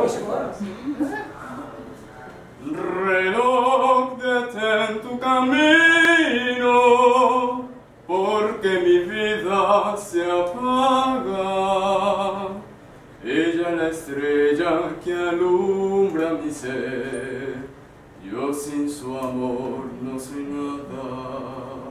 Reloj, detén tu camino, porque mi vida se apaga. Ella es la estrella que alumbra mi ser, yo sin su amor no soy nada.